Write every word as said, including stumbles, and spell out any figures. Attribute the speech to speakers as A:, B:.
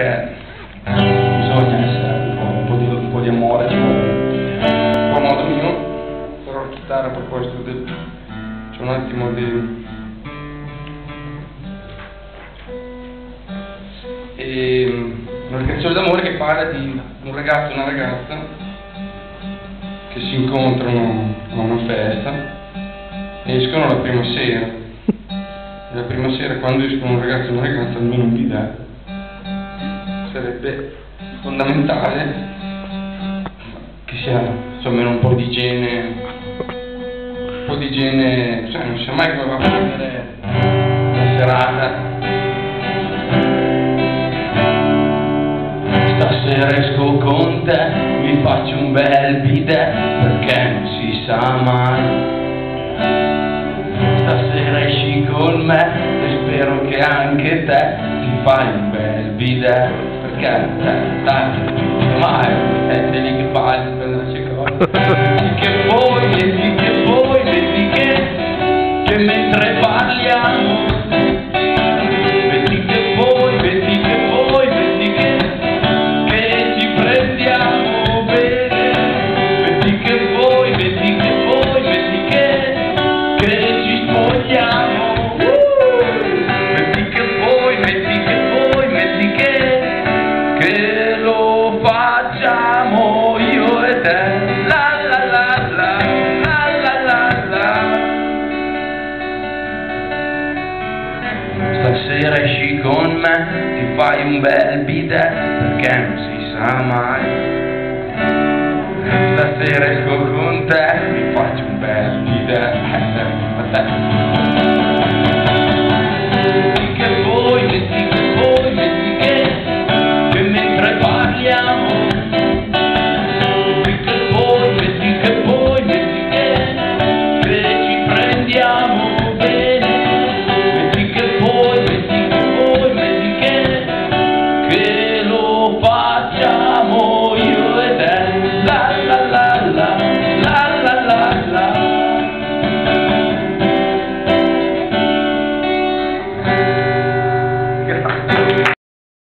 A: perché bisogna essere un po', un po', di, un po' di amore, ci vuole. Un po' a modo mio, però la chitarra a proposito del... c'è un attimo di... E una canzone d'amore che parla di un ragazzo e una ragazza che si incontrano a una festa e escono la prima sera. E la prima sera, quando escono un ragazzo e una ragazza, almeno un bidet sarebbe fondamentale che sia insomma un po' di igiene, un po' di igiene, cioè non si sa mai come va a finire la serata. Stasera esco con te, mi faccio un bel bidet, perché non si sa mai. Stasera esci con me e spero che anche te ti fai un bel bidet, perché te, te, mai, è lì che fai per le cose. Vedi che poi, vedi che poi, vedi che, che mentre parliamo, vedi che poi, vedi che poi, vedi che facciamo io e te, la la la la, la la la la. Stasera esci con me, ti fai un bel bidet, perché non si sa mai. Stasera esco con te, mi faccio un bel bidet,